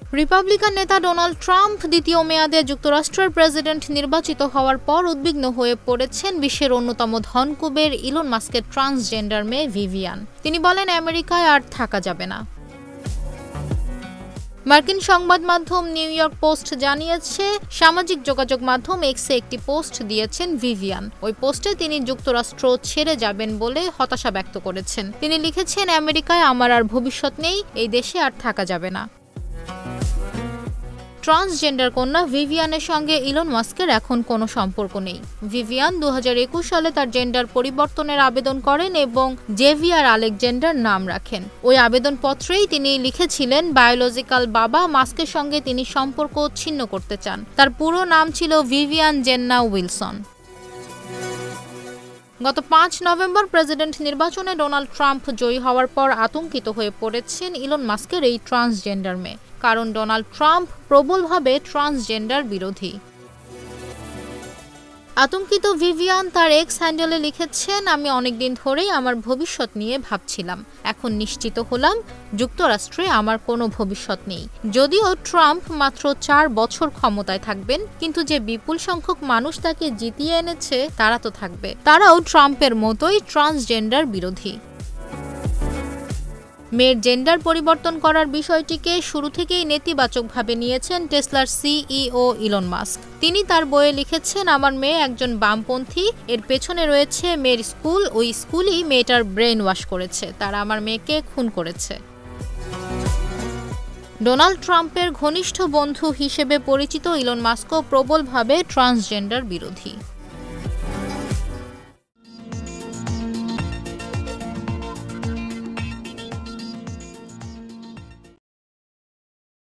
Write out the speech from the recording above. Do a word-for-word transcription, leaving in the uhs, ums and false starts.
Republican নেতা Donald Trump দ্বিতীয় মেয়াদে যুক্তরাষ্ট্রের প্রেসিডেন্ট নির্বাচিত হওয়ার পর উদ্বিগ্ন হয়ে পড়েছেন বিশ্বের অন্যতম ধনকুবের ইলন মাস্কের ট্রান্সজেন্ডার মেয়ে ভিভিয়ান। তিনি বলেন, আমেরিকায় আর থাকা যাবে না। মার্কিন সংবাদ মাধ্যম নিউ ইয়র্ক পোস্ট জানিয়েছে, সামাজিক যোগাযোগ মাধ্যম এক্সে একটি পোস্ট দিয়েছেন ভিভিয়ান। ওই পোস্টে তিনি যুক্তরাষ্ট্র ছেড়ে যাবেন বলে হতাশা ব্যক্ত করেছেন। তিনি লিখেছেন, আমেরিকায় আমার আর ভবিষ্যৎ নেই, এই দেশে আর থাকা যাবে না। ট্রান্সজেন্ডার কন্যা ভিভিয়ানের সঙ্গে ইলন মাস্কের এখন কোনো সম্পর্ক নেই। ভিভিয়ান দু হাজার একুশ সালে তার জেন্ডার পরিবর্তনের আবেদন করেন এবং জেভিয়ার আলেকজান্ডার নাম রাখেন। ওই আবেদনপত্রেই তিনি লিখেছিলেন, বায়োলজিক্যাল বাবা মাস্কের সঙ্গে তিনি সম্পর্ক ছিন্ন করতে চান। তার পুরো নাম ছিল ভিভিয়ান জেন্না উইলসন। গত পাঁচ নভেম্বর প্রেসিডেন্ট নির্বাচনে ডোনাল্ড ট্রাম্প জয়ী হওয়ার পর আতঙ্কিত হয়ে পড়েছেন ইলন মাস্কের এই ট্রান্সজেন্ডার মেয়ে, কারণ ডোনাল্ড ট্রাম্প প্রবলভাবে ট্রান্সজেন্ডার বিরোধী। আতঙ্কিত ভিভিয়ান তার এক্স হ্যান্ডেলে লিখেছেন, আমি অনেকদিন ধরেই আমার ভবিষ্যৎ নিয়ে ভাবছিলাম। এখন নিশ্চিত হলাম যুক্তরাষ্ট্রে আমার কোনো ভবিষ্যৎ নেই। যদিও ট্রাম্প মাত্র চার বছর ক্ষমতায় থাকবেন, কিন্তু যে বিপুল সংখ্যক মানুষ তাকে জিতিয়ে এনেছে তারা তো থাকবে। তারাও ট্রাম্পের মতোই ট্রান্সজেন্ডার বিরোধী। মেয়ের জেন্ডার পরিবর্তন করার বিষয়টিকে শুরু থেকেই নেতিবাচকভাবে নিয়েছেন টেসলার সিইও ইলন মাস্ক। তিনি তার বইয়ে লিখেছেন, আমার মেয়ে একজন বামপন্থী, এর পেছনে রয়েছে মেয়ের স্কুল, ওই স্কুলই মেয়েটার ব্রেন ওয়াশ করেছে, তারা আমার মেয়েকে খুন করেছে। ডোনাল্ড ট্রাম্পের ঘনিষ্ঠ বন্ধু হিসেবে পরিচিত ইলন মাস্কও প্রবলভাবে ট্রান্সজেন্ডার বিরোধী।